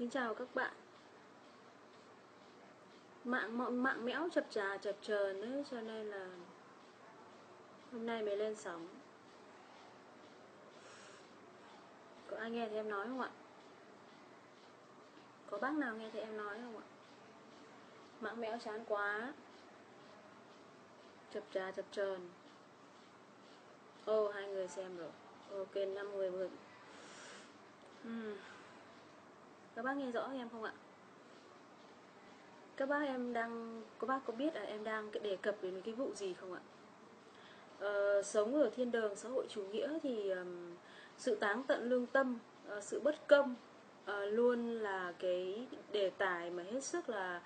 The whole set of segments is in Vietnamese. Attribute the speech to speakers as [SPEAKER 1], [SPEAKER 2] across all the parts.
[SPEAKER 1] Xin chào các bạn. Mạng mẽo chập chờn ấy, cho nên là hôm nay mới lên sóng. Có ai nghe thấy em nói không ạ? Có bác nào nghe thấy em nói không ạ? Mạng mẽo chán quá, chập chờn. Hai người xem rồi. Ok, 5 người. Các bác nghe rõ em không ạ? Các bác có biết là em đang đề cập đến cái vụ gì không ạ? Sống ở thiên đường xã hội chủ nghĩa thì sự táng tận lương tâm, sự bất công luôn là cái đề tài mà hết sức là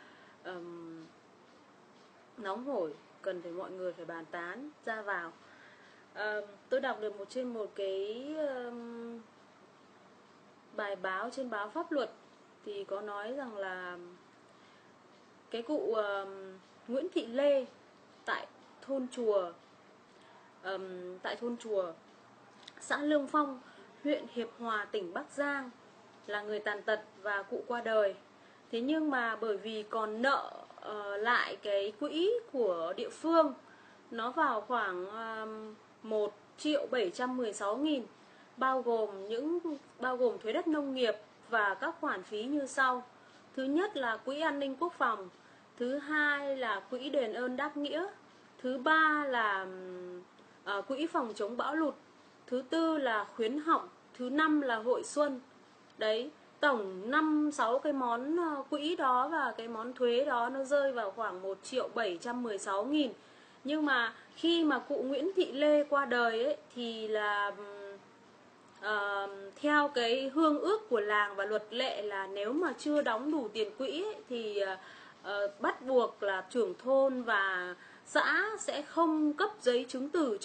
[SPEAKER 1] nóng hổi, cần phải mọi người phải bàn tán ra vào. Tôi đọc được trên một cái bài báo trên báo Pháp Luật thì có nói rằng là cái cụ Nguyễn Thị Lê tại thôn chùa xã Lương Phong, huyện Hiệp Hòa, tỉnh Bắc Giang là người tàn tật và cụ qua đời. Thế nhưng mà bởi vì còn nợ lại cái quỹ của địa phương, nó vào khoảng 1.716.000, bao gồm thuế đất nông nghiệp và các khoản phí như sau. Thứ nhất là quỹ an ninh quốc phòng, thứ hai là quỹ đền ơn đáp nghĩa, thứ ba là quỹ phòng chống bão lụt, thứ tư là khuyến học, thứ năm là hội xuân. Đấy, tổng 5-6 cái món quỹ đó và cái món thuế đó nó rơi vào khoảng 1.716.000. Nhưng mà khi mà cụ Nguyễn Thị Lê qua đời ấy, thì là theo cái hương ước của làng và luật lệ là nếu mà chưa đóng đủ tiền quỹ ấy, thì bắt buộc là trưởng thôn và xã sẽ không cấp giấy chứng tử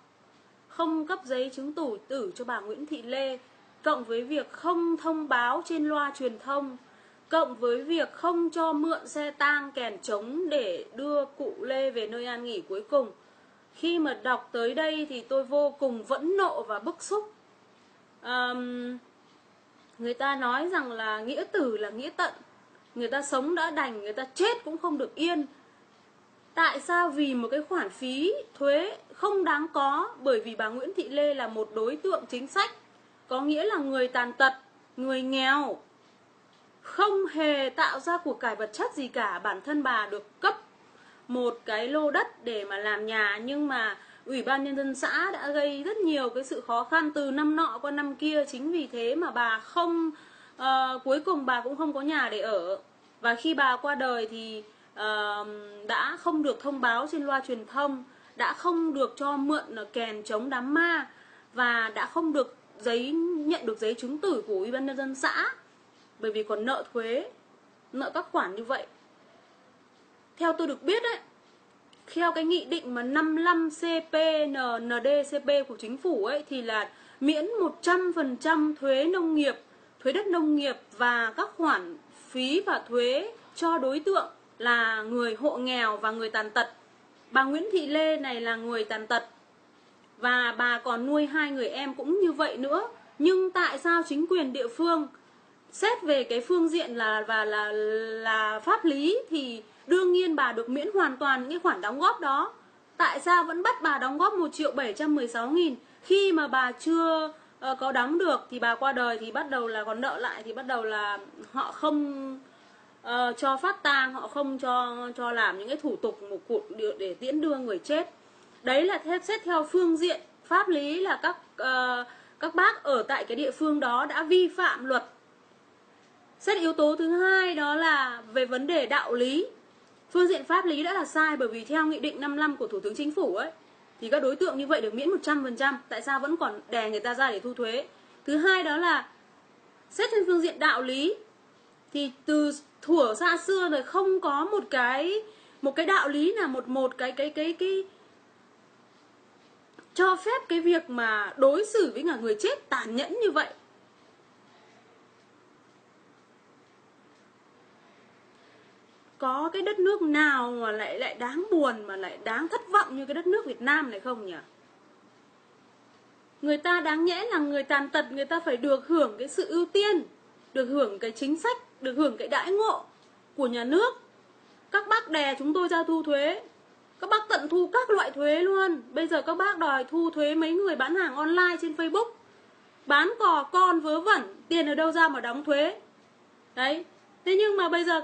[SPEAKER 1] cho bà Nguyễn Thị Lê, cộng với việc không thông báo trên loa truyền thông, cộng với việc không cho mượn xe tang kèn trống để đưa cụ Lê về nơi an nghỉ cuối cùng. Khi mà đọc tới đây thì tôi vô cùng phẫn nộ và bức xúc. Người ta nói rằng là nghĩa tử là nghĩa tận, người ta sống đã đành, người ta chết cũng không được yên. Tại sao vì một cái khoản phí thuế không đáng có, bởi vì bà Nguyễn Thị Lê là một đối tượng chính sách, có nghĩa là người tàn tật, người nghèo, không hề tạo ra của cải vật chất gì cả. Bản thân bà được cấp một cái lô đất để mà làm nhà, nhưng mà Ủy ban Nhân dân xã đã gây rất nhiều cái sự khó khăn từ năm nọ qua năm kia. Chính vì thế mà bà cuối cùng bà cũng không có nhà để ở. Và khi bà qua đời thì đã không được thông báo trên loa truyền thông, đã không được cho mượn kèn chống đám ma, và đã không được nhận được giấy chứng tử của Ủy ban Nhân dân xã, bởi vì còn nợ thuế, nợ các khoản như vậy. Theo tôi được biết ấy, theo cái nghị định mà 55 CP-NDCP của chính phủ ấy, thì là miễn 100% thuế nông nghiệp, thuế đất nông nghiệp và các khoản phí và thuế cho đối tượng là người hộ nghèo và người tàn tật. Bà Nguyễn Thị Lê này là người tàn tật và bà còn nuôi 2 người em cũng như vậy nữa. Nhưng tại sao chính quyền địa phương xét về cái phương diện là pháp lý thì đương nhiên bà được miễn hoàn toàn những cái khoản đóng góp đó. Tại sao vẫn bắt bà đóng góp 1.716.000 khi mà bà chưa có đóng được, thì bà qua đời thì bắt đầu là còn nợ lại, thì bắt đầu là họ không cho phát tang, họ không cho làm những cái thủ tục một cuộc để tiễn đưa người chết. Đấy là xét theo phương diện pháp lý là các bác ở tại cái địa phương đó đã vi phạm luật. Xét yếu tố thứ hai đó là về vấn đề đạo lý. Phương diện pháp lý đã là sai, bởi vì theo nghị định 55 của Thủ tướng Chính phủ ấy thì các đối tượng như vậy được miễn 100%, tại sao vẫn còn đè người ta ra để thu thuế. Thứ hai đó là xét trên phương diện đạo lý thì từ thuở xa xưa rồi không có một cái đạo lý là một cái cho phép cái việc mà đối xử với người chết tàn nhẫn như vậy. Có cái đất nước nào mà lại đáng buồn mà lại đáng thất vọng như cái đất nước Việt Nam này không nhỉ? Người ta đáng nhẽ là người tàn tật, người ta phải được hưởng cái sự ưu tiên, được hưởng cái chính sách, được hưởng cái đãi ngộ của nhà nước. Các bác đè chúng tôi ra thu thuế, các bác tận thu các loại thuế luôn. Bây giờ các bác đòi thu thuế mấy người bán hàng online trên Facebook, bán cò con vớ vẩn, tiền ở đâu ra mà đóng thuế. Đấy, thế nhưng mà bây giờ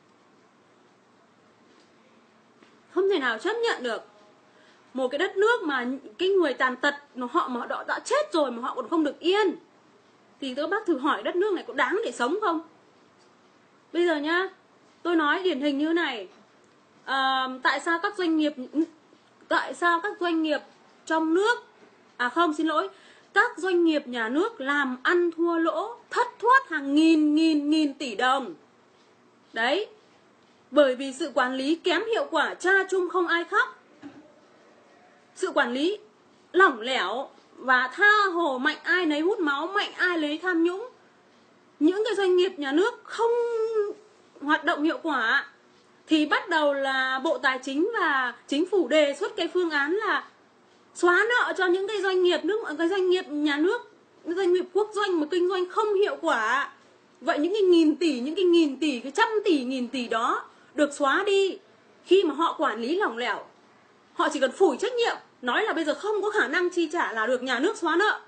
[SPEAKER 1] không thể nào chấp nhận được một cái đất nước mà cái người tàn tật họ đã chết rồi mà họ còn không được yên. Thì các bác thử hỏi đất nước này có đáng để sống không? Bây giờ nhá, tôi nói điển hình như này, tại sao các doanh nghiệp trong nước, các doanh nghiệp nhà nước làm ăn thua lỗ, thất thoát hàng nghìn tỷ đồng. Đấy, bởi vì sự quản lý kém hiệu quả, cha chung không ai khóc. Sự quản lý lỏng lẻo và tha hồ, mạnh ai nấy hút máu, mạnh ai nấy tham nhũng. Những cái doanh nghiệp nhà nước không hoạt động hiệu quả thì bắt đầu là Bộ Tài chính và Chính phủ đề xuất cái phương án là xóa nợ cho những cái doanh nghiệp nhà nước, doanh nghiệp quốc doanh mà kinh doanh không hiệu quả. Vậy những cái nghìn tỷ, cái trăm tỷ, nghìn tỷ đó được xóa đi. Khi mà họ quản lý lỏng lẻo, họ chỉ cần phủi trách nhiệm, nói là bây giờ không có khả năng chi trả là được nhà nước xóa nợ.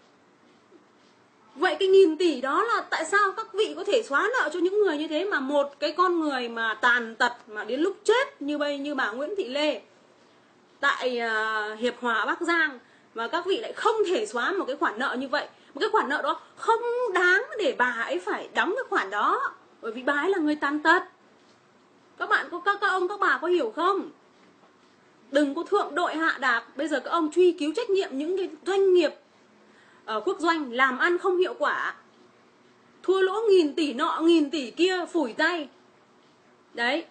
[SPEAKER 1] Vậy cái nghìn tỷ đó là tại sao các vị có thể xóa nợ cho những người như thế, mà một cái con người mà tàn tật mà đến lúc chết như bà Nguyễn Thị Lê tại Hiệp Hòa Bắc Giang, mà các vị lại không thể xóa một cái khoản nợ như vậy. Một cái khoản nợ đó không đáng để bà ấy phải đóng cái khoản đó, bởi vì bà ấy là người tàn tật. Các bạn các ông các bà có hiểu không? Đừng có thượng đội hạ đạp. Bây giờ các ông truy cứu trách nhiệm những cái doanh nghiệp quốc doanh làm ăn không hiệu quả, thua lỗ nghìn tỷ nọ nghìn tỷ kia, phủi tay. Đấy,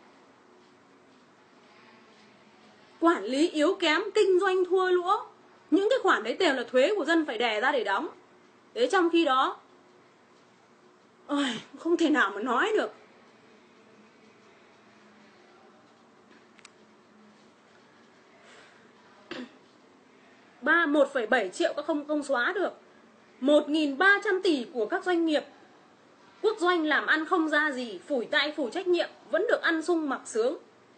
[SPEAKER 1] quản lý yếu kém, kinh doanh thua lỗ, những cái khoản đấy đều là thuế của dân phải đè ra để đóng. Đấy, trong khi đó không thể nào mà nói được. Ba 1,7 triệu các không xóa được. 1.300 tỷ của các doanh nghiệp quốc doanh làm ăn không ra gì, phủi tay phủi trách nhiệm, vẫn được ăn sung mặc sướng.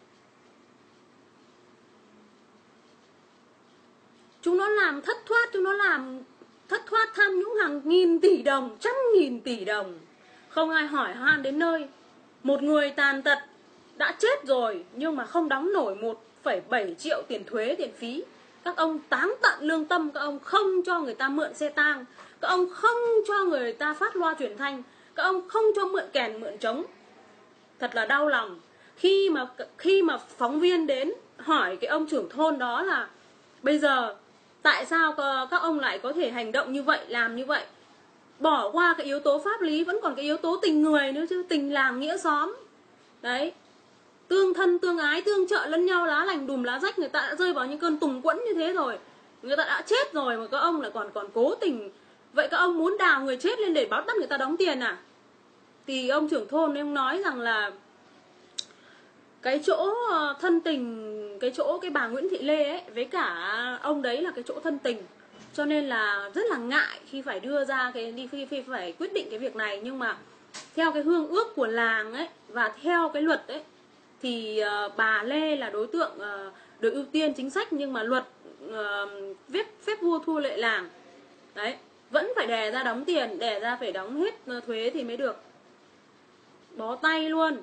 [SPEAKER 1] Chúng nó làm thất thoát tham nhũng hàng nghìn tỷ đồng, trăm nghìn tỷ đồng. Không ai hỏi han đến nơi. Một người tàn tật đã chết rồi nhưng mà không đóng nổi 1,7 triệu tiền thuế, tiền phí. Các ông táng tận lương tâm, các ông không cho người ta mượn xe tang, các ông không cho người ta phát loa truyền thanh, các ông không cho mượn kèn mượn trống. Thật là đau lòng. Khi mà phóng viên đến hỏi cái ông trưởng thôn đó là bây giờ tại sao các ông lại có thể hành động như vậy, làm như vậy, bỏ qua cái yếu tố pháp lý, vẫn còn cái yếu tố tình người nữa chứ, tình làng nghĩa xóm. Đấy, tương thân tương ái, tương trợ lẫn nhau, lá lành đùm lá rách. Người ta đã rơi vào những cơn tùng quẫn như thế rồi, người ta đã chết rồi mà các ông lại còn cố tình. Vậy các ông muốn đào người chết lên để báo bắt người ta đóng tiền à? Thì ông trưởng thôn ông nói rằng là cái chỗ thân tình, cái bà Nguyễn Thị Lê ấy với cả ông đấy là cái chỗ thân tình, cho nên là rất là ngại khi phải đưa ra khi phải quyết định cái việc này. Nhưng mà theo cái hương ước của làng ấy và theo cái luật ấy thì bà Lê là đối tượng được ưu tiên chính sách, nhưng mà luật phép vua thua lệ làng. Đấy, vẫn phải đè ra đóng tiền, đè ra phải đóng hết thuế thì mới được. Bó tay luôn.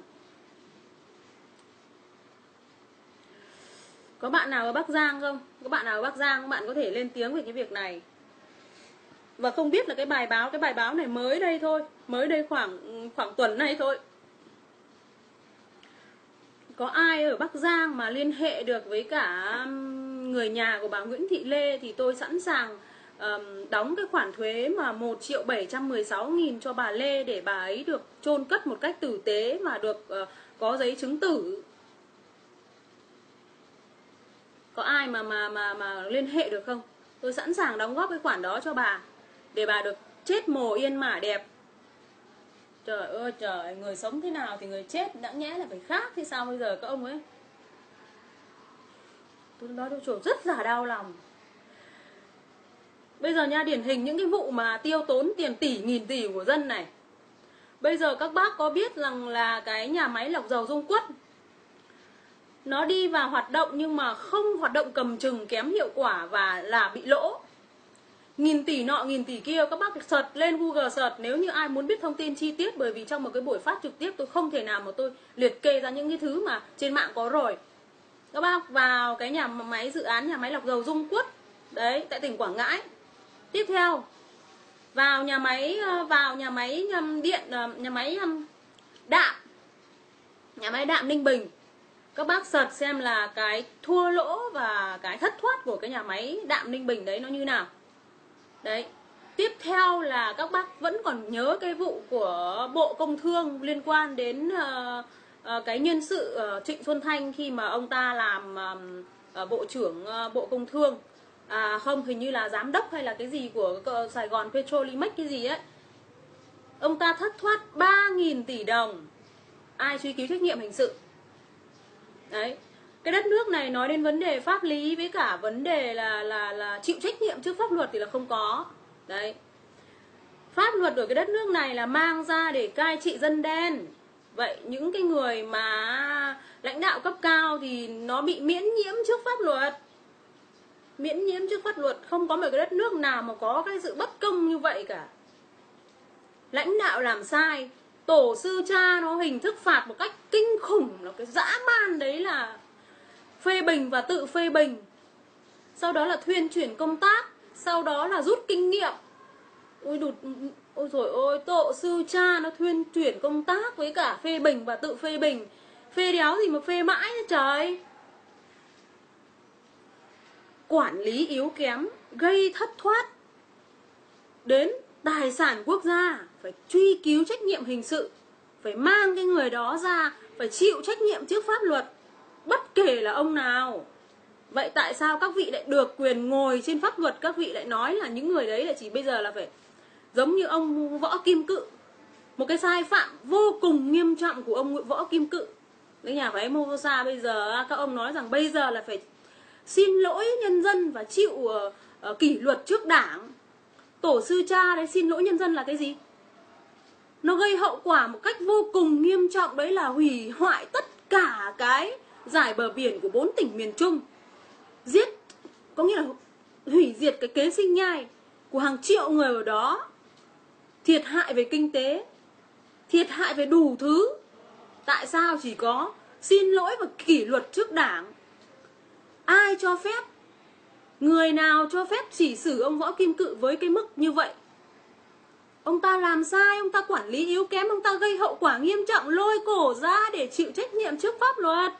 [SPEAKER 1] Có bạn nào ở Bắc Giang không? Có bạn nào ở Bắc Giang, các bạn có thể lên tiếng về cái việc này. Và không biết là cái bài báo này mới đây thôi, mới đây khoảng tuần này thôi. Có ai ở Bắc Giang mà liên hệ được với cả người nhà của bà Nguyễn Thị Lê thì tôi sẵn sàng đóng cái khoản thuế mà 1.716.000 cho bà Lê để bà ấy được chôn cất một cách tử tế và được có giấy chứng tử. Có ai mà liên hệ được không? Tôi sẵn sàng đóng góp cái khoản đó cho bà để bà được chết mồ yên mả đẹp. Trời ơi trời, người sống thế nào thì người chết đã nhẽ là phải khác thì sao bây giờ các ông ấy. Tôi nói tôi rất là đau lòng. Bây giờ nha, điển hình những cái vụ mà tiêu tốn tiền tỷ nghìn tỷ của dân này, Bây giờ các bác có biết rằng là cái nhà máy lọc dầu Dung Quất nó đi vào hoạt động nhưng mà không hoạt động cầm chừng, kém hiệu quả và là bị lỗ. Nghìn tỷ nọ nghìn tỷ kia, các bác search lên Google search nếu như ai muốn biết thông tin chi tiết, bởi vì trong một cái buổi phát trực tiếp tôi không thể nào mà tôi liệt kê ra những cái thứ mà trên mạng có rồi. Các bác vào cái nhà máy, dự án nhà máy lọc dầu Dung Quất đấy tại tỉnh Quảng Ngãi. Tiếp theo vào nhà máy điện, nhà máy đạm, nhà máy đạm Ninh Bình. Các bác search xem là cái thua lỗ và cái thất thoát của cái nhà máy đạm Ninh Bình đấy nó như nào. Đấy. Tiếp theo là các bác vẫn còn nhớ cái vụ của Bộ Công Thương liên quan đến cái nhân sự Trịnh Xuân Thanh khi mà ông ta làm Bộ trưởng Bộ Công Thương. Không, hình như là giám đốc hay là cái gì của Sài Gòn Petrolimex cái gì ấy. Ông ta thất thoát 3.000 tỷ đồng. Ai truy cứu trách nhiệm hình sự? Đấy. Cái đất nước này nói đến vấn đề pháp lý với cả vấn đề là chịu trách nhiệm trước pháp luật thì là không có. Đấy. Pháp luật ở cái đất nước này là mang ra để cai trị dân đen. Vậy những cái người mà lãnh đạo cấp cao thì nó bị miễn nhiễm trước pháp luật. Miễn nhiễm trước pháp luật. Không có một cái đất nước nào mà có cái sự bất công như vậy cả. Lãnh đạo làm sai, tổ sư cha nó hình thức phạt một cách kinh khủng. Nó cái dã man đấy là phê bình và tự phê bình. Sau đó là thuyên chuyển công tác. Sau đó là rút kinh nghiệm. Ôi dồi ôi, tổ sư cha nó thuyên chuyển công tác với cả phê bình và tự phê bình. Phê đéo gì mà phê mãi nữa trời. Quản lý yếu kém, gây thất thoát đến tài sản quốc gia, phải truy cứu trách nhiệm hình sự, phải mang cái người đó ra, phải chịu trách nhiệm trước pháp luật, bất kể là ông nào. Vậy tại sao các vị lại được quyền ngồi trên pháp luật? Các vị lại nói là những người đấy là chỉ bây giờ là phải giống như ông Võ Kim Cự. Một cái sai phạm vô cùng nghiêm trọng của ông Võ Kim Cự. Cái nhà váy Movosa bây giờ các ông nói rằng bây giờ là phải xin lỗi nhân dân và chịu kỷ luật trước đảng. Tổ sư cha đấy xin lỗi nhân dân là cái gì? Nó gây hậu quả một cách vô cùng nghiêm trọng, đấy là hủy hoại tất cả cái dải bờ biển của 4 tỉnh miền Trung. Giết, có nghĩa là hủy diệt cái kế sinh nhai của hàng triệu người ở đó. Thiệt hại về kinh tế, thiệt hại về đủ thứ. Tại sao chỉ có xin lỗi và kỷ luật trước đảng? Ai cho phép? Người nào cho phép chỉ xử ông Võ Kim Cự với cái mức như vậy? Ông ta làm sai, ông ta quản lý yếu kém, ông ta gây hậu quả nghiêm trọng, lôi cổ ra để chịu trách nhiệm trước pháp luật.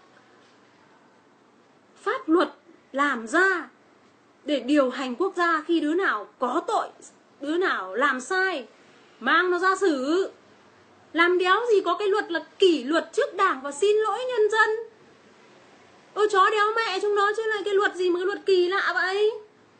[SPEAKER 1] Pháp luật làm ra để điều hành quốc gia, khi đứa nào có tội, đứa nào làm sai, mang nó ra xử. Làm đéo gì có cái luật là kỷ luật trước đảng và xin lỗi nhân dân. Ôi chó đéo mẹ chúng nó chứ, là cái luật gì mà cái luật kỳ lạ vậy.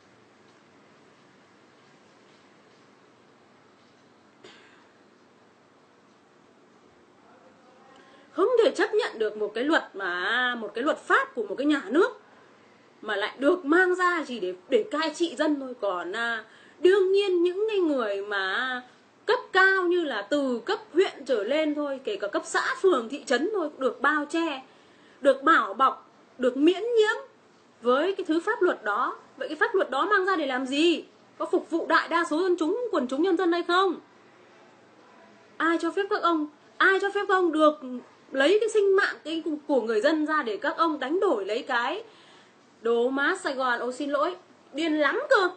[SPEAKER 1] Không thể chấp nhận được một cái luật mà một cái luật pháp của một cái nhà nước mà lại được mang ra chỉ để cai trị dân thôi. Còn đương nhiên những cái người mà cấp cao như là từ cấp huyện trở lên thôi, kể cả cấp xã, phường, thị trấn thôi, được bao che, được bảo bọc, được miễn nhiễm với cái thứ pháp luật đó. Vậy cái pháp luật đó mang ra để làm gì? Có phục vụ đại đa số dân chúng, quần chúng nhân dân hay không? Ai cho phép các ông, ai cho phép các ông được lấy cái sinh mạng của người dân ra để các ông đánh đổi lấy cái đồ má Sài Gòn? Ôi xin lỗi, điên lắm cơ.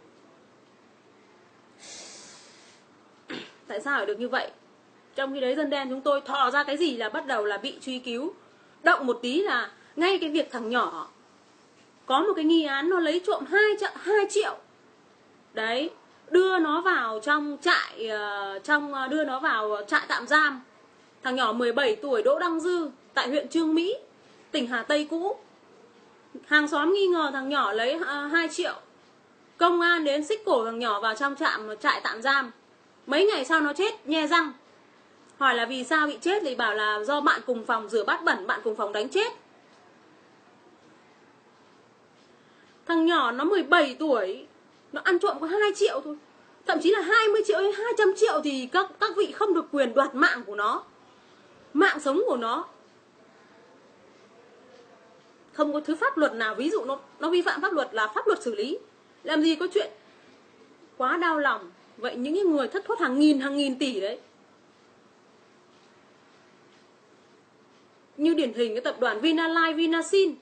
[SPEAKER 1] Tại sao lại được như vậy? Trong khi đấy dân đen chúng tôi thò ra cái gì là bắt đầu là bị truy cứu. Động một tí là ngay cái việc thằng nhỏ có một cái nghi án nó lấy trộm 2 triệu. Đấy, đưa nó vào trong trại, đưa nó vào trại tạm giam. Thằng nhỏ 17 tuổi Đỗ Đăng Dư tại huyện Chương Mỹ, tỉnh Hà Tây cũ. Hàng xóm nghi ngờ thằng nhỏ lấy 2 triệu. Công an đến xích cổ thằng nhỏ vào trong trại tạm giam. Mấy ngày sau nó chết nhe răng. Hỏi là vì sao bị chết thì bảo là do bạn cùng phòng rửa bát bẩn, bạn cùng phòng đánh chết. Thằng nhỏ nó 17 tuổi, nó ăn trộm có 2 triệu thôi. thậm chí là 20 triệu hay 200 triệu thì các vị không được quyền đoạt mạng của nó, mạng sống của nó. Không có thứ pháp luật nào ví dụ nó vi phạm pháp luật là pháp luật xử lý. Làm gì có chuyện. Quá đau lòng. Vậy những người thất thoát hàng nghìn tỷ đấy, như điển hình cái tập đoàn Vinalife, Vinasin.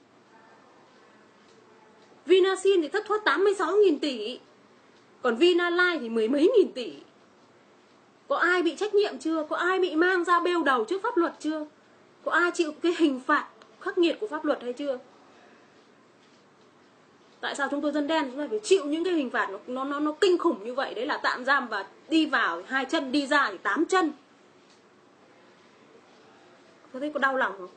[SPEAKER 1] Vinasin thì thất thoát 86.000 tỷ, còn Vinalife thì mười mấy nghìn tỷ. Có ai bị trách nhiệm chưa? Có ai bị mang ra bêu đầu trước pháp luật chưa? Có ai chịu cái hình phạt khắc nghiệt của pháp luật hay chưa? Tại sao chúng tôi dân đen chúng ta phải chịu những cái hình phạt nó kinh khủng như vậy? Đấy là tạm giam và đi vào 2 chân, đi ra thì 8 chân. Có thấy có đau lòng không?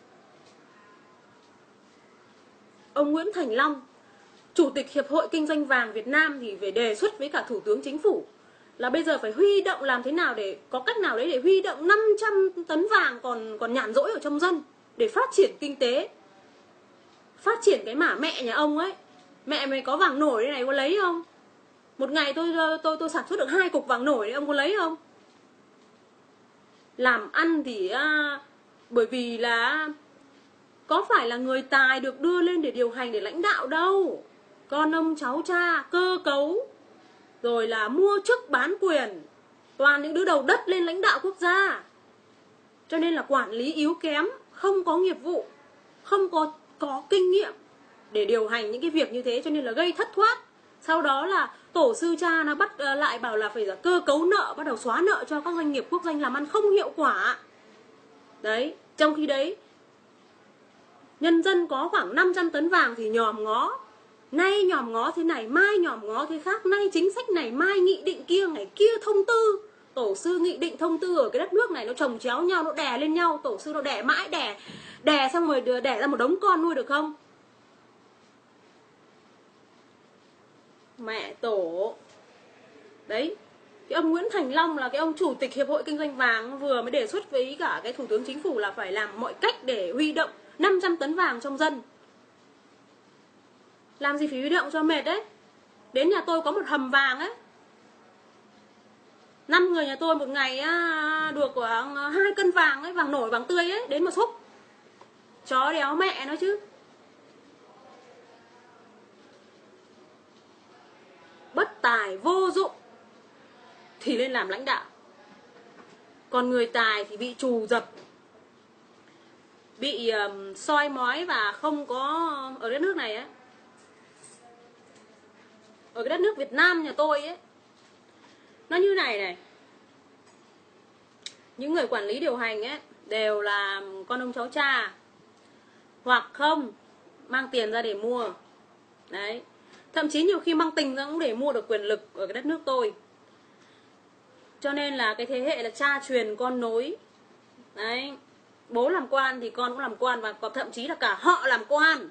[SPEAKER 1] Ông Nguyễn Thành Long, Chủ tịch Hiệp hội Kinh doanh vàng Việt Nam thì phải đề xuất với cả Thủ tướng Chính phủ là bây giờ phải huy động, làm thế nào để có cách nào đấy để huy động 500 tấn vàng còn nhàn rỗi ở trong dân để phát triển kinh tế, phát triển cái mả mẹ nhà ông ấy. Mẹ mày có vàng nổi đây này, có lấy không? Một ngày tôi sản xuất được 2 cục vàng nổi đấy, ông có lấy không? Làm ăn thì bởi vì là có phải là người tài được đưa lên để điều hành, để lãnh đạo đâu. Con ông cháu cha, cơ cấu, rồi là mua chức bán quyền, toàn những đứa đầu đất lên lãnh đạo quốc gia. Cho nên là quản lý yếu kém, không có nghiệp vụ, không có kinh nghiệm để điều hành những cái việc như thế, cho nên là gây thất thoát. Sau đó là tổ sư cha nó bắt lại bảo là phải là cơ cấu nợ, bắt đầu xóa nợ cho các doanh nghiệp quốc doanh làm ăn không hiệu quả. Đấy, trong khi đấy nhân dân có khoảng 500 tấn vàng thì nhòm ngó. Nay nhòm ngó thế này, mai nhòm ngó thế khác. Nay chính sách này, mai nghị định kia, ngày kia thông tư. Tổ sư nghị định thông tư ở cái đất nước này nó chồng chéo nhau, nó đè lên nhau. Tổ sư nó đè mãi, đè xong rồi đẻ ra một đống con nuôi được không? Mẹ tổ. Đấy, cái ông Nguyễn Thành Long là cái ông Chủ tịch Hiệp hội Kinh doanh vàng vừa mới đề xuất với cả cái Thủ tướng Chính phủ là phải làm mọi cách để huy động 500 tấn vàng trong dân. Làm gì phải huy động cho mệt đấy. Đến nhà tôi có một hầm vàng ấy, 5 người nhà tôi một ngày được khoảng 2 cân vàng ấy, vàng nổi, vàng tươi ấy, đến một xúc. Chó đéo mẹ nó chứ. Bất tài vô dụng thì lên làm lãnh đạo. Còn người tài thì bị trù dập, bị soi mói và không có. Ở đất nước này ấy, ở cái đất nước Việt Nam nhà tôi ấy, nó như này này. Những người quản lý điều hành ấy đều là con ông cháu cha, hoặc không mang tiền ra để mua. Đấy, thậm chí nhiều khi mang tình ra cũng để mua được quyền lực ở cái đất nước tôi. Cho nên là cái thế hệ là cha truyền con nối. Đấy, bố làm quan thì con cũng làm quan, và còn thậm chí là cả họ làm quan.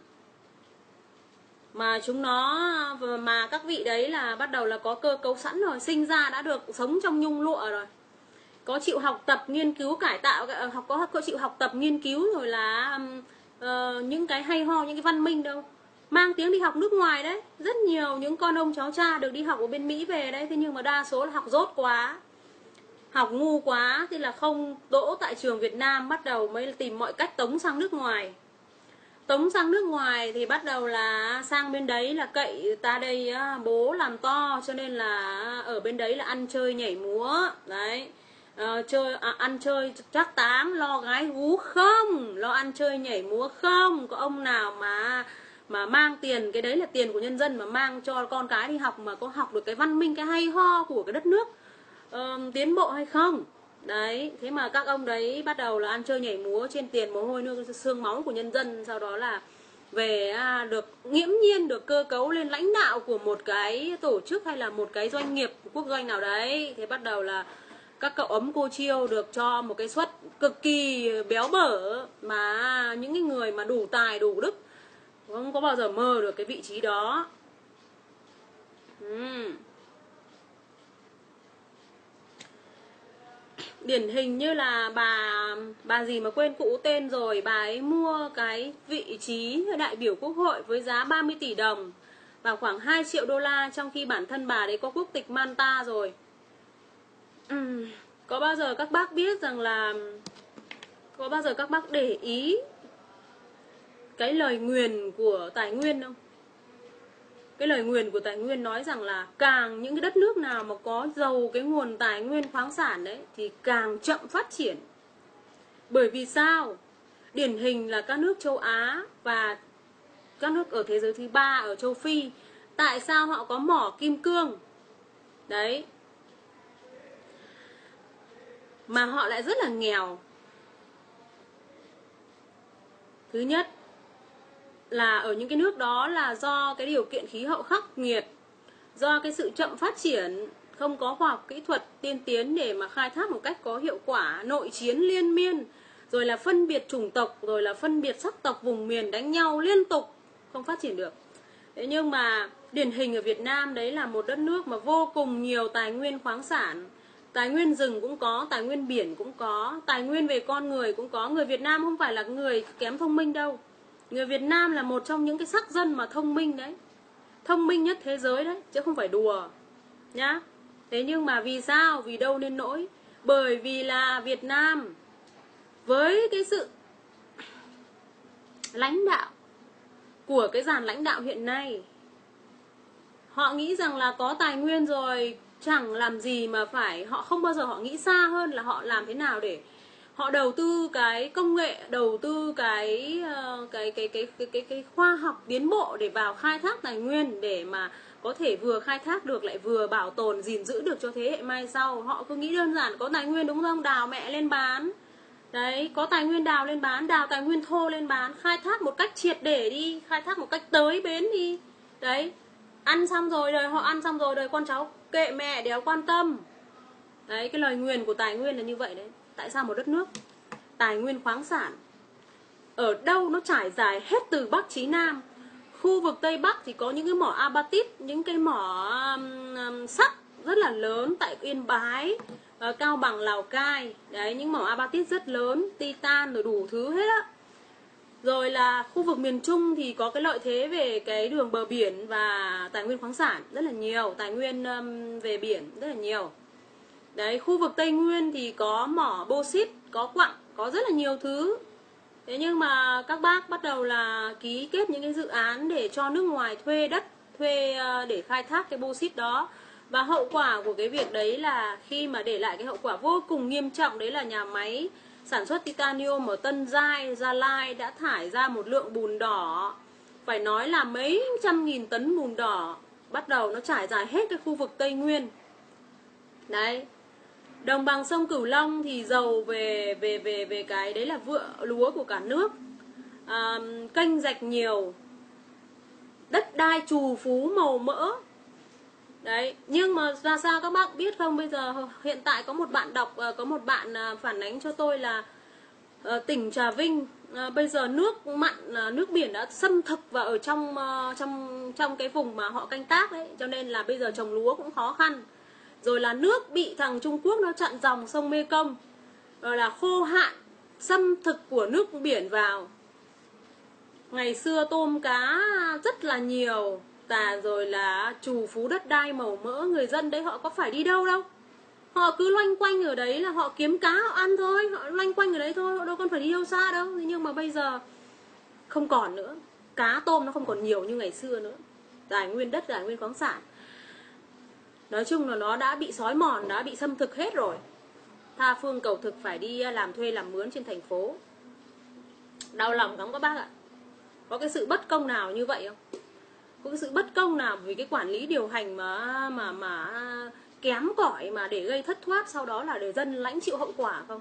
[SPEAKER 1] Mà chúng nó, mà các vị đấy là bắt đầu là có cơ cấu sẵn rồi, sinh ra đã được sống trong nhung lụa rồi. Có chịu học tập, nghiên cứu, cải tạo, có chịu học tập, nghiên cứu rồi là những cái hay ho, những cái văn minh đâu. Mang tiếng đi học nước ngoài đấy. Rất nhiều những con ông cháu cha được đi học ở bên Mỹ về đấy. Thế nhưng mà đa số là học dốt quá, học ngu quá, thì là không đỗ tại trường Việt Nam, bắt đầu mới tìm mọi cách tống sang nước ngoài. Tống sang nước ngoài thì bắt đầu là sang bên đấy là cậy ta đây bố làm to, cho nên là ở bên đấy là ăn chơi nhảy múa. Đấy, ăn chơi trác táng, lo gái gú không, lo ăn chơi nhảy múa không. Có ông nào mà mang tiền, cái đấy là tiền của nhân dân, mà mang cho con cái đi học mà có học được cái văn minh, cái hay ho của cái đất nước tiến bộ hay không? Đấy, thế mà các ông đấy bắt đầu là ăn chơi nhảy múa trên tiền mồ hôi nước xương máu của nhân dân. Sau đó là về được nghiễm nhiên được cơ cấu lên lãnh đạo của một cái tổ chức hay là một cái doanh nghiệp quốc doanh nào đấy. Thế bắt đầu là các cậu ấm cô chiêu được cho một cái suất cực kỳ béo bở, mà những cái người mà đủ tài đủ đức không có bao giờ mơ được cái vị trí đó. Điển hình như là bà gì mà quên cụ tên rồi, bà ấy mua cái vị trí đại biểu quốc hội với giá 30 tỷ đồng. vào khoảng 2 triệu đô la, trong khi bản thân bà đấy có quốc tịch Malta rồi. Có bao giờ các bác biết rằng là, có bao giờ các bác để ý cái lời nguyền của tài nguyên không? Cái lời nguyền của tài nguyên nói rằng là càng những cái đất nước nào mà có giàu cái nguồn tài nguyên khoáng sản đấy thì càng chậm phát triển. Bởi vì sao? Điển hình là các nước châu Á và các nước ở thế giới thứ ba, ở châu Phi. Tại sao họ có mỏ kim cương? Đấy. Mà họ lại rất là nghèo. Thứ nhất là ở những cái nước đó là do cái điều kiện khí hậu khắc nghiệt, do cái sự chậm phát triển, không có khoa học kỹ thuật tiên tiến để mà khai thác một cách có hiệu quả, nội chiến liên miên, rồi là phân biệt chủng tộc, rồi là phân biệt sắc tộc vùng miền đánh nhau liên tục, không phát triển được. Thế nhưng mà điển hình ở Việt Nam đấy là một đất nước mà vô cùng nhiều tài nguyên khoáng sản, tài nguyên rừng cũng có, tài nguyên biển cũng có, tài nguyên về con người cũng có. Người Việt Nam không phải là người kém thông minh đâu. Người Việt Nam là một trong những cái sắc dân mà thông minh đấy, thông minh nhất thế giới đấy, chứ không phải đùa nhá. Thế nhưng mà vì sao? Vì đâu nên nỗi? Bởi vì là Việt Nam với cái sự lãnh đạo của cái dàn lãnh đạo hiện nay, họ nghĩ rằng là có tài nguyên rồi chẳng làm gì mà phải, họ không bao giờ họ nghĩ xa hơn là họ làm thế nào để họ đầu tư cái công nghệ, đầu tư cái khoa học tiến bộ để vào khai thác tài nguyên, để mà có thể vừa khai thác được lại vừa bảo tồn gìn giữ được cho thế hệ mai sau. Họ cứ nghĩ đơn giản có tài nguyên đúng không, đào mẹ lên bán. Đấy, có tài nguyên đào lên bán, đào tài nguyên thô lên bán, khai thác một cách triệt để đi, khai thác một cách tới bến đi. Đấy, ăn xong rồi đời, họ ăn xong rồi đời con cháu kệ mẹ đéo quan tâm. Đấy, cái lời nguyền của tài nguyên là như vậy đấy. Tại sao một đất nước tài nguyên khoáng sản ở đâu nó trải dài hết từ Bắc chí Nam. Khu vực Tây Bắc thì có những cái mỏ apatit, những cái mỏ sắt rất là lớn tại Yên Bái, Cao Bằng, Lào Cai. Đấy, những mỏ apatit rất lớn, titan rồi đủ thứ hết á. Rồi là khu vực miền Trung thì có cái lợi thế về cái đường bờ biển và tài nguyên khoáng sản rất là nhiều, tài nguyên về biển rất là nhiều. Đấy, khu vực Tây Nguyên thì có mỏ bauxit, có quặng, có rất là nhiều thứ. Thế nhưng mà các bác bắt đầu là ký kết những cái dự án để cho nước ngoài thuê đất, thuê để khai thác cái bauxit đó. Và hậu quả của cái việc đấy là khi mà để lại cái hậu quả vô cùng nghiêm trọng, đấy là nhà máy sản xuất titanium ở Tân Giai, Gia Lai đã thải ra một lượng bùn đỏ, phải nói là mấy trăm nghìn tấn bùn đỏ, bắt đầu nó trải dài hết cái khu vực Tây Nguyên. Đấy. Đồng bằng sông Cửu Long thì giàu về cái đấy là vựa lúa của cả nước, kênh rạch nhiều, đất đai trù phú màu mỡ. Đấy, nhưng mà ra sao các bác biết không, bây giờ hiện tại có một bạn đọc, có một bạn phản ánh cho tôi là tỉnh Trà Vinh bây giờ nước mặn, nước biển đã xâm thực vào ở trong cái vùng mà họ canh tác đấy, cho nên là bây giờ trồng lúa cũng khó khăn. Rồi là nước bị thằng Trung Quốc nó chặn dòng sông Mekong, rồi là khô hạn, xâm thực của nước biển vào. Ngày xưa tôm cá rất là nhiều, rồi là trù phú đất đai màu mỡ, người dân đấy họ có phải đi đâu đâu, họ cứ loanh quanh ở đấy là họ kiếm cá họ ăn thôi, họ loanh quanh ở đấy thôi, họ đâu còn phải đi đâu xa đâu. Nhưng mà bây giờ không còn nữa, cá tôm nó không còn nhiều như ngày xưa nữa, tài nguyên đất, tài nguyên khoáng sản nói chung là nó đã bị xói mòn, đã bị xâm thực hết rồi. Tha phương cầu thực phải đi làm thuê làm mướn trên thành phố. Đau lòng lắm các bác ạ. Có cái sự bất công nào như vậy không? Có cái sự bất công nào vì cái quản lý điều hành mà kém cỏi mà để gây thất thoát, sau đó là để dân lãnh chịu hậu quả không?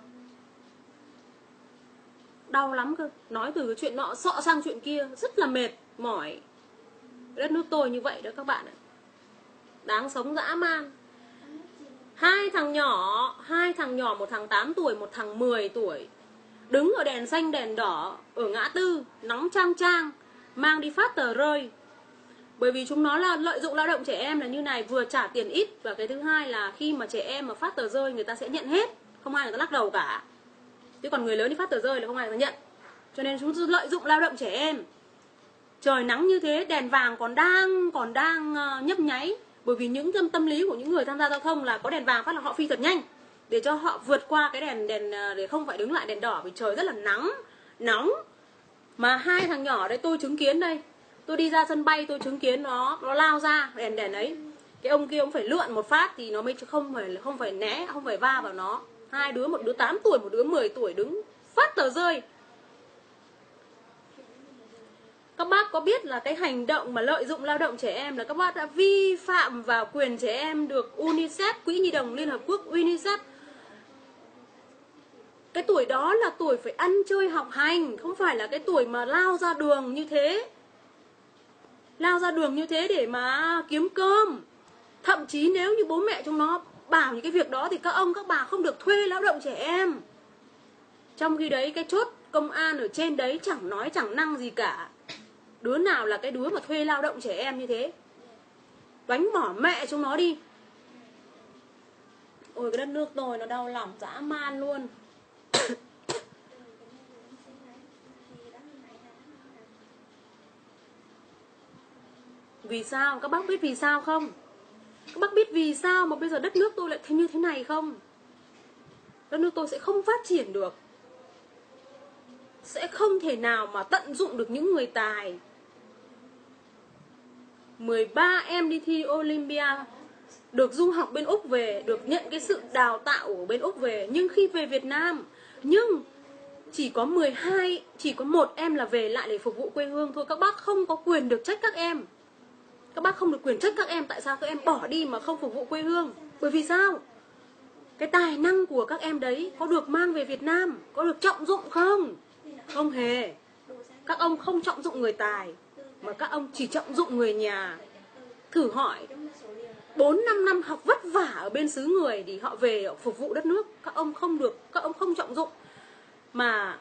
[SPEAKER 1] Đau lắm cơ. Nói từ cái chuyện nọ sọ sang chuyện kia rất là mệt mỏi. Đất nước tôi như vậy đó các bạn ạ. Đáng sống dã man. Hai thằng nhỏ, một thằng 8 tuổi, một thằng 10 tuổi, đứng ở đèn xanh đèn đỏ ở ngã tư, nóng chang chang, mang đi phát tờ rơi. Bởi vì chúng nó là lợi dụng lao động trẻ em là như này, vừa trả tiền ít, và cái thứ hai là khi mà trẻ em mà phát tờ rơi người ta sẽ nhận hết, không ai người ta lắc đầu cả. Chứ còn người lớn đi phát tờ rơi là không ai người ta nhận. Cho nên chúng lợi dụng lao động trẻ em. Trời nắng như thế, đèn vàng còn đang nhấp nháy. Bởi vì những tâm lý của những người tham gia giao thông là có đèn vàng phát là họ phi thật nhanh để cho họ vượt qua cái đèn để không phải đứng lại đèn đỏ, vì trời rất là nóng. Mà hai thằng nhỏ đấy tôi chứng kiến đây. Tôi đi ra sân bay tôi chứng kiến nó lao ra đèn ấy. Cái ông kia ông phải lượn một phát thì nó mới không phải né, không phải va vào nó. Hai đứa, một đứa 8 tuổi, một đứa 10 tuổi đứng phát tờ rơi. Các bác có biết là cái hành động mà lợi dụng lao động trẻ em là các bác đã vi phạm vào quyền trẻ em được UNICEF, Quỹ Nhi đồng Liên Hợp Quốc UNICEF. Cái tuổi đó là tuổi phải ăn chơi học hành, không phải là cái tuổi mà lao ra đường như thế. Lao ra đường như thế để mà kiếm cơm. Thậm chí nếu như bố mẹ chúng nó bảo những cái việc đó thì các ông các bà không được thuê lao động trẻ em. Trong khi đấy cái chốt công an ở trên đấy chẳng nói chẳng năng gì cả. Đứa nào là cái đứa mà thuê lao động trẻ em như thế? Đánh bỏ mẹ chúng nó đi. Ôi cái đất nước tôi nó đau lòng dã man luôn. Vì sao? Các bác biết vì sao không? Các bác biết vì sao mà bây giờ đất nước tôi lại như thế này không? Đất nước tôi sẽ không phát triển được. Sẽ không thể nào mà tận dụng được những người tài. 13 em đi thi Olympia, được du học bên Úc về, được nhận cái sự đào tạo ở bên Úc về. Nhưng khi về Việt Nam, nhưng chỉ có 12, chỉ có 1 em là về lại để phục vụ quê hương thôi. Các bác không có quyền được trách các em. Các bác không được quyền trách các em tại sao các em bỏ đi mà không phục vụ quê hương. Bởi vì sao? Cái tài năng của các em đấy có được mang về Việt Nam, có được trọng dụng không? Không hề. Các ông không trọng dụng người tài, mà các ông chỉ trọng dụng người nhà. Thử hỏi 4-5 năm học vất vả ở bên xứ người thì họ về phục vụ đất nước. Các ông không được, các ông không trọng dụng. Mà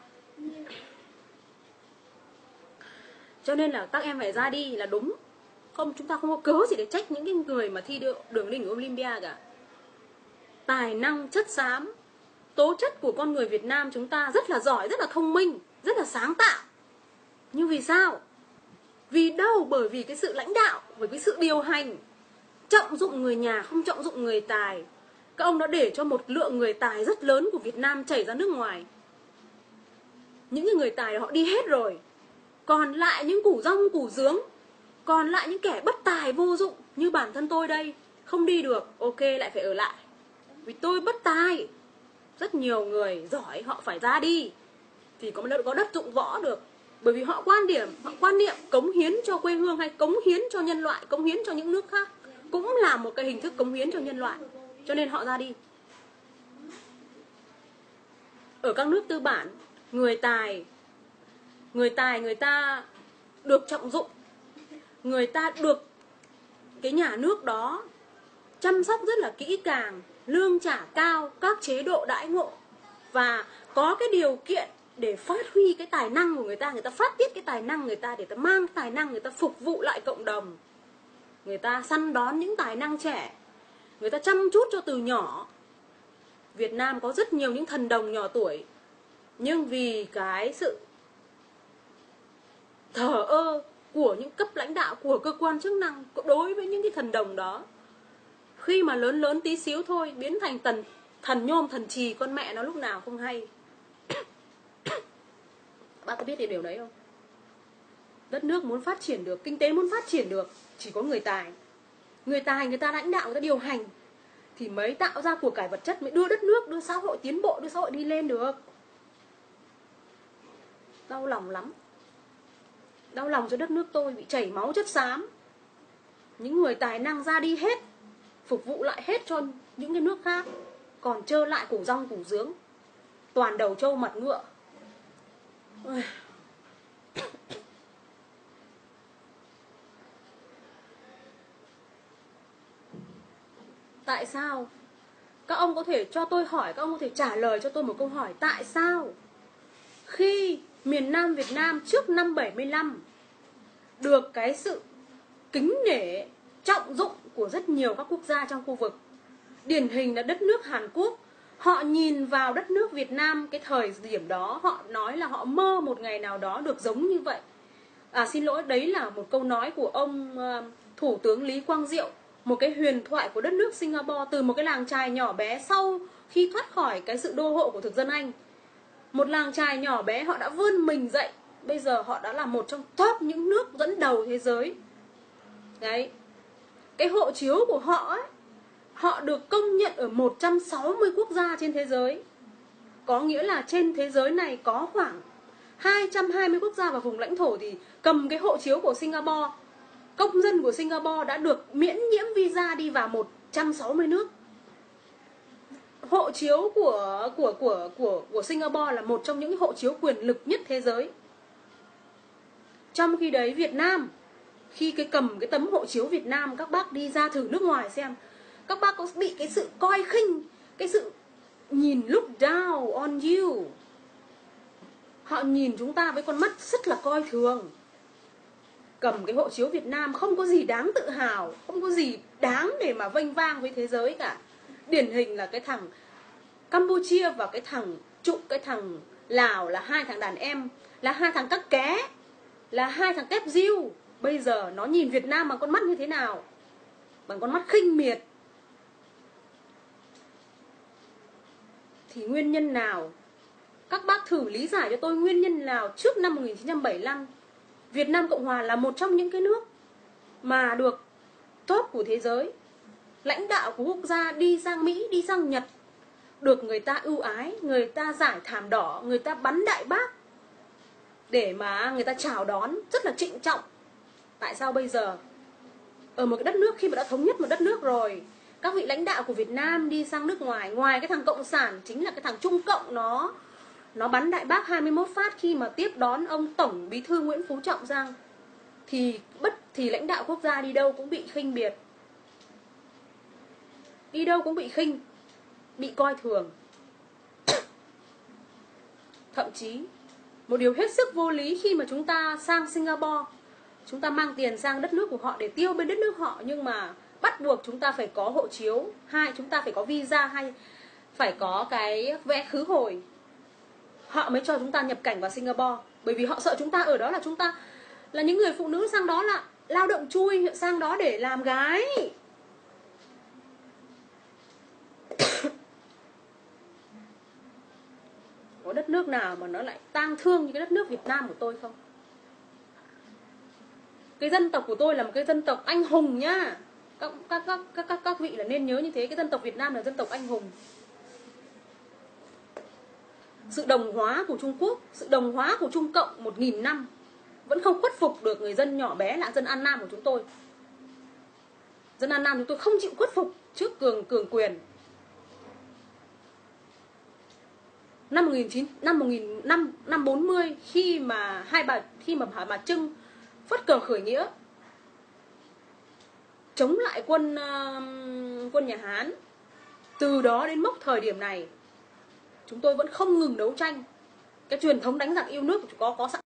[SPEAKER 1] cho nên là các em phải ra đi là đúng. Không, chúng ta không có cớ gì để trách những cái người mà thi đường lên Olympia cả. Tài năng, chất xám, tố chất của con người Việt Nam chúng ta rất là giỏi, rất là thông minh, rất là sáng tạo. Nhưng vì sao? Vì đâu? Bởi vì cái sự lãnh đạo, bởi cái sự điều hành, trọng dụng người nhà, không trọng dụng người tài. Các ông đã để cho một lượng người tài rất lớn của Việt Nam chảy ra nước ngoài. Những người tài họ đi hết rồi. Còn lại những củ rong củ dướng, còn lại những kẻ bất tài vô dụng như bản thân tôi đây, không đi được, ok lại phải ở lại. Vì tôi bất tài. Rất nhiều người giỏi họ phải ra đi thì có đất dụng võ được. Bởi vì họ quan niệm cống hiến cho quê hương hay cống hiến cho nhân loại, cống hiến cho những nước khác cũng là một cái hình thức cống hiến cho nhân loại. Cho nên họ ra đi. Ở các nước tư bản, người tài người ta được trọng dụng, người ta được cái nhà nước đó chăm sóc rất là kỹ càng, lương trả cao, các chế độ đãi ngộ, và có cái điều kiện để phát huy cái tài năng của người ta phát tiết cái tài năng người ta, để ta mang tài năng người ta phục vụ lại cộng đồng. Người ta săn đón những tài năng trẻ, người ta chăm chút cho từ nhỏ. Việt Nam có rất nhiều những thần đồng nhỏ tuổi, nhưng vì cái sự thờ ơ của những cấp lãnh đạo, của cơ quan chức năng đối với những cái thần đồng đó, khi mà lớn tí xíu thôi biến thành thần nhôm thần chì, con mẹ nó lúc nào không hay. Bác có biết điều đấy không? Đất nước muốn phát triển được, kinh tế muốn phát triển được, chỉ có người tài. Người tài người ta lãnh đạo, người ta điều hành thì mới tạo ra của cải vật chất, mới đưa đất nước, đưa xã hội tiến bộ, đưa xã hội đi lên được. Đau lòng lắm. Đau lòng cho đất nước tôi bị chảy máu chất xám. Những người tài năng ra đi hết, phục vụ lại hết cho những cái nước khác, còn trơ lại củ rong củ dướng, toàn đầu trâu mặt ngựa. Tại sao? Các ông có thể cho tôi hỏi, các ông có thể trả lời cho tôi một câu hỏi. Tại sao khi miền Nam Việt Nam trước năm 75 được cái sự kính nể, trọng dụng của rất nhiều các quốc gia trong khu vực, điển hình là đất nước Hàn Quốc, họ nhìn vào đất nước Việt Nam cái thời điểm đó, họ nói là họ mơ một ngày nào đó được giống như vậy. Xin lỗi, đấy là một câu nói của ông Thủ tướng Lý Quang Diệu, một cái huyền thoại của đất nước Singapore, từ một cái làng chài nhỏ bé sau khi thoát khỏi cái sự đô hộ của thực dân Anh. Một làng chài nhỏ bé, họ đã vươn mình dậy, bây giờ họ đã là một trong top những nước dẫn đầu thế giới. Đấy, cái hộ chiếu của họ ấy, họ được công nhận ở 160 quốc gia trên thế giới. Có nghĩa là trên thế giới này có khoảng 220 quốc gia và vùng lãnh thổ thì cầm cái hộ chiếu của Singapore. Công dân của Singapore đã được miễn nhiễm visa đi vào 160 nước. Hộ chiếu của Singapore là một trong những hộ chiếu quyền lực nhất thế giới. Trong khi đấy Việt Nam, khi cầm cái tấm hộ chiếu Việt Nam, các bác đi ra thử nước ngoài xem, các bác có bị cái sự coi khinh, cái sự nhìn look down on you. Họ nhìn chúng ta với con mắt rất là coi thường. Cầm cái hộ chiếu Việt Nam không có gì đáng tự hào, không có gì đáng để mà vênh vang với thế giới cả. Điển hình là cái thằng Campuchia và cái thằng Lào là hai thằng đàn em, là hai thằng cắt ké, là hai thằng tép diêu. Bây giờ nó nhìn Việt Nam bằng con mắt như thế nào? Bằng con mắt khinh miệt. Thì nguyên nhân nào? Các bác thử lý giải cho tôi nguyên nhân nào trước năm 1975 Việt Nam Cộng Hòa là một trong những cái nước mà được top của thế giới. Lãnh đạo của quốc gia đi sang Mỹ, đi sang Nhật, được người ta ưu ái, người ta rải thảm đỏ, người ta bắn đại bác để mà người ta chào đón rất là trịnh trọng. Tại sao bây giờ ở một cái đất nước, khi mà đã thống nhất một đất nước rồi, các vị lãnh đạo của Việt Nam đi sang nước ngoài, ngoài cái thằng Cộng sản, chính là cái thằng Trung Cộng, nó bắn đại bác 21 phát khi mà tiếp đón ông Tổng Bí thư Nguyễn Phú Trọng sang, thì lãnh đạo quốc gia đi đâu cũng bị khinh biệt, đi đâu cũng bị khinh, bị coi thường. Thậm chí một điều hết sức vô lý khi mà chúng ta sang Singapore, chúng ta mang tiền sang đất nước của họ để tiêu bên đất nước họ, nhưng mà bắt buộc chúng ta phải có hộ chiếu, hay chúng ta phải có visa, hay phải có cái vé khứ hồi, họ mới cho chúng ta nhập cảnh vào Singapore. Bởi vì họ sợ chúng ta ở đó là chúng ta là những người phụ nữ sang đó là lao động chui, sang đó để làm gái. Có đất nước nào mà nó lại tang thương như cái đất nước Việt Nam của tôi không? Cái dân tộc của tôi là một cái dân tộc anh hùng nhá. Các vị là nên nhớ như thế. Cái dân tộc Việt Nam là dân tộc anh hùng. Sự đồng hóa của Trung Quốc, sự đồng hóa của Trung Cộng 1000 năm vẫn không khuất phục được người dân nhỏ bé là dân An Nam của chúng tôi. Dân An Nam chúng tôi không chịu khuất phục trước cường quyền. Năm 40 khi mà bà Trưng phất cờ khởi nghĩa chống lại quân nhà Hán, từ đó đến mốc thời điểm này chúng tôi vẫn không ngừng đấu tranh. Cái truyền thống đánh giặc yêu nước của chúng có sẵn